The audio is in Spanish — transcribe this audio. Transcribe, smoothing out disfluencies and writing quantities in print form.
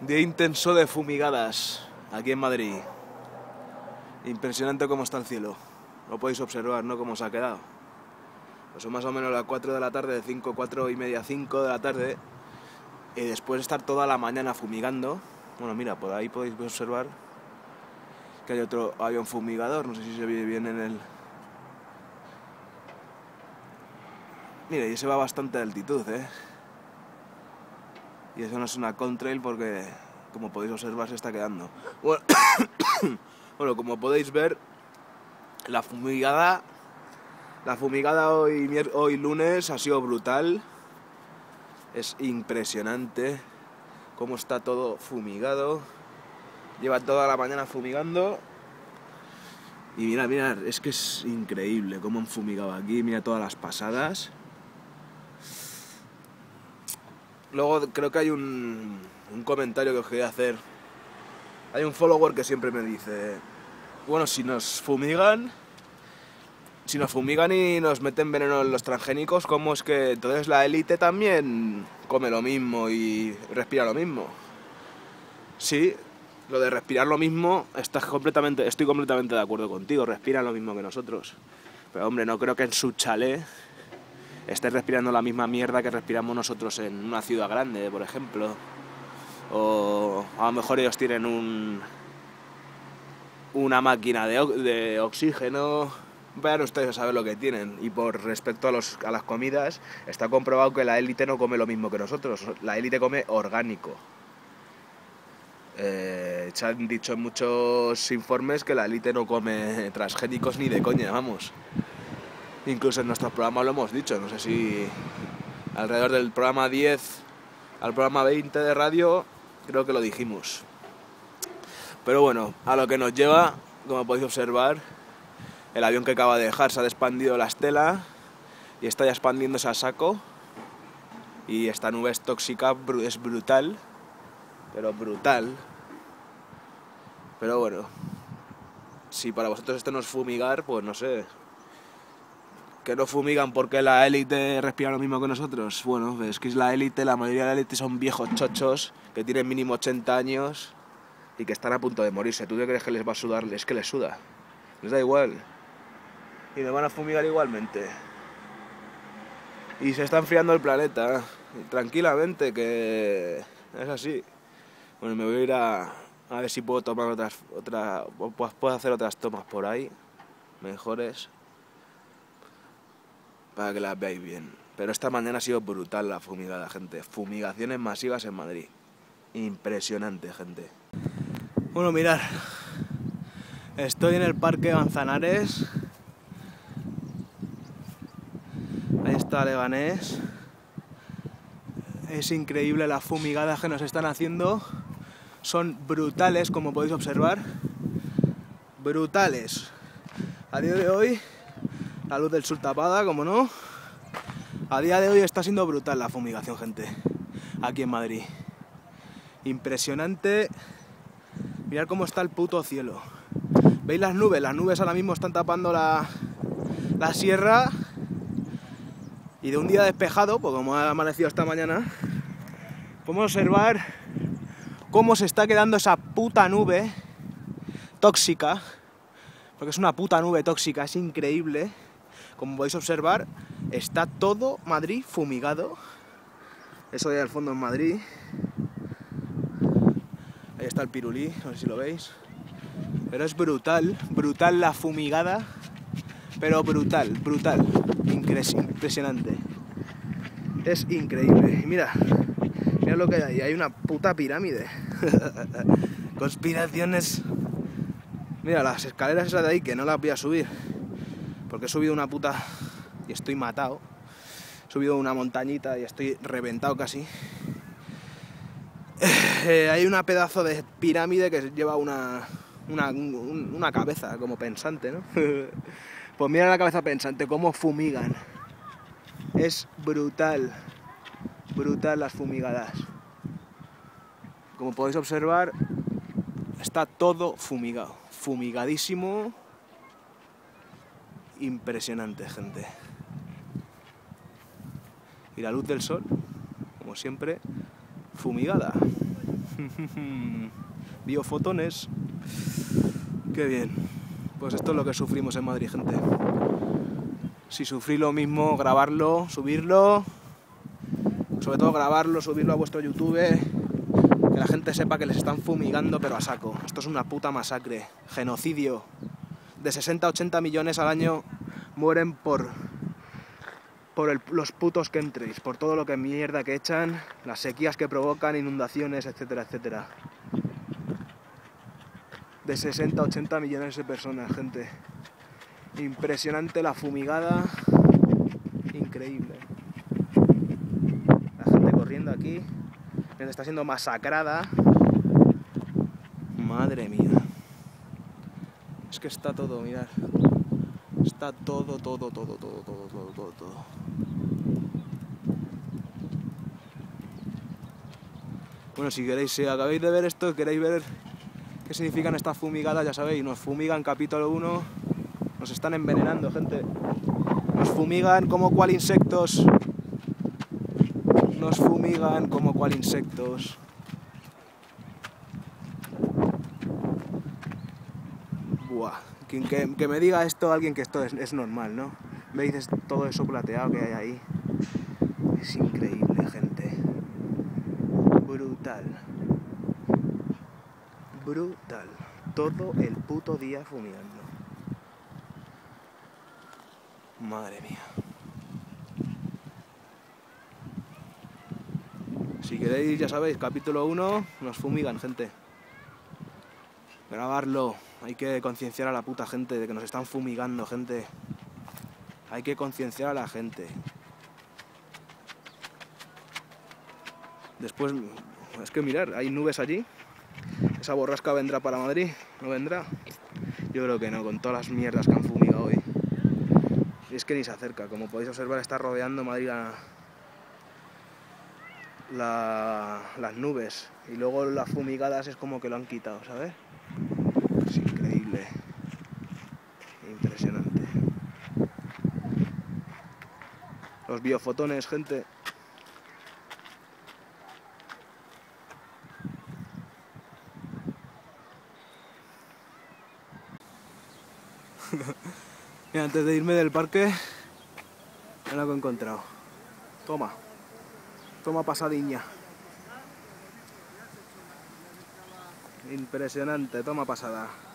Día intenso de fumigadas aquí en Madrid. Impresionante cómo está el cielo. Lo podéis observar, ¿no? Cómo se ha quedado. Pues son más o menos las 4 de la tarde, 4 y media, 5 de la tarde. Y después de estar toda la mañana fumigando. Bueno, mira, por ahí podéis observar que hay otro avión fumigador. No sé si se ve bien en el... Mira, y se va bastante de altitud, ¿eh? Y eso no es una contrail porque, como podéis observar, se está quedando. Bueno, bueno, como podéis ver, la fumigada hoy lunes ha sido brutal. Es impresionante cómo está todo fumigado. Lleva toda la mañana fumigando. Y mira, es que es increíble cómo han fumigado aquí. Mira todas las pasadas. Luego creo que hay un comentario que os quería hacer. Hay un follower que siempre me dice: bueno, si nos fumigan y nos meten veneno en los transgénicos, ¿cómo es que entonces la élite también come lo mismo y respira lo mismo? Sí, lo de respirar lo mismo, estoy completamente de acuerdo contigo, respiran lo mismo que nosotros. Pero hombre, no creo que en su chalet estén respirando la misma mierda que respiramos nosotros en una ciudad grande, por ejemplo. O a lo mejor ellos tienen una máquina de oxígeno. Vayan ustedes a saber lo que tienen. Y por respecto a las comidas, está comprobado que la élite no come lo mismo que nosotros. La élite come orgánico. Se han dicho en muchos informes que la élite no come transgénicos ni de coña, vamos. Incluso en nuestros programas lo hemos dicho. No sé si alrededor del programa 10 al programa 20 de radio, creo que lo dijimos. Pero bueno, a lo que nos lleva, como podéis observar, el avión que acaba de dejar se ha expandido la estela y está ya expandiéndose a saco. Y esta nube es tóxica, es brutal, pero brutal. Pero bueno, si para vosotros esto no es fumigar, pues no sé. ¿Que no fumigan porque la élite respira lo mismo que nosotros? Bueno, es que es la élite, la mayoría de la élite son viejos chochos que tienen mínimo 80 años y que están a punto de morirse. ¿Tú qué crees que les va a sudar? Es que les suda. Les da igual. Y me van a fumigar igualmente. Y se está enfriando el planeta. Tranquilamente, que es así. Bueno, me voy a ir a ver si puedo tomar puedo hacer otras tomas por ahí, mejores, para que las veáis bien. Pero esta mañana ha sido brutal la fumigada, gente. Fumigaciones masivas en Madrid. Impresionante, gente. Bueno, mirad. Estoy en el Parque Manzanares. Ahí está Leganés. Es increíble las fumigadas que nos están haciendo. Son brutales, como podéis observar. Brutales. A día de hoy, la luz del sur tapada, como no. A día de hoy está siendo brutal la fumigación, gente. Aquí en Madrid. Impresionante. Mirad cómo está el puto cielo. ¿Veis las nubes? Las nubes ahora mismo están tapando la sierra. Y de un día despejado, pues como ha amanecido esta mañana, podemos observar cómo se está quedando esa puta nube tóxica. Porque es una puta nube tóxica, es increíble. Como podéis observar, está todo Madrid fumigado. Eso de ahí al fondo en Madrid. Ahí está el Pirulí, no sé si lo veis. Pero es brutal, brutal la fumigada. Pero brutal, impresionante. Es increíble. Y mira lo que hay ahí. Hay una puta pirámide. Conspiraciones. Mira, las escaleras esas de ahí, que no las voy a subir. Porque he subido una puta... y estoy matado. He subido una montañita y estoy reventado casi. Hay una pedazo de pirámide que lleva una cabeza como pensante, ¿no? Pues mira la cabeza pensante, cómo fumigan. Es brutal las fumigadas. Como podéis observar, está todo fumigado, fumigadísimo. Impresionante, gente. Y la luz del sol, como siempre, fumigada. Biofotones. Qué bien. Pues esto es lo que sufrimos en Madrid, gente. Si sufrí lo mismo, grabarlo, subirlo. Sobre todo grabarlo, subirlo a vuestro YouTube. Que la gente sepa que les están fumigando, pero a saco. Esto es una puta masacre. Genocidio. De 60 a 80 millones al año mueren por los putos chemtrails, por todo lo que mierda que echan, las sequías que provocan, inundaciones, etcétera, etcétera. De 60 a 80 millones de personas, gente. Impresionante la fumigada. Increíble. La gente corriendo aquí. Está siendo masacrada. Madre mía. Es que está todo, mirad. Está todo. Bueno, si queréis, si acabáis de ver esto, queréis ver qué significan estas fumigadas, ya sabéis, nos fumigan capítulo 1, nos están envenenando, gente. Nos fumigan como cual insectos. Nos fumigan como cual insectos. Buah, que me diga esto alguien que esto es normal, ¿no? ¿Veis todo eso plateado que hay ahí? Es increíble, gente. Brutal. Brutal. Todo el puto día fumigando. Madre mía. Si queréis, ya sabéis, capítulo 1, nos fumigan, gente. Grabarlo. Hay que concienciar a la puta gente de que nos están fumigando, gente. Hay que concienciar a la gente. Después, es que mirar, hay nubes allí. ¿Esa borrasca vendrá para Madrid? ¿No vendrá? Yo creo que no, con todas las mierdas que han fumigado hoy. Y es que ni se acerca. Como podéis observar, está rodeando Madrid las nubes. Y luego las fumigadas es como que lo han quitado, ¿sabes? Es increíble. Impresionante. Los biofotones, gente. Mira, antes de irme del parque, es lo que he encontrado. Toma pasadiña. Impresionante, toma pasada.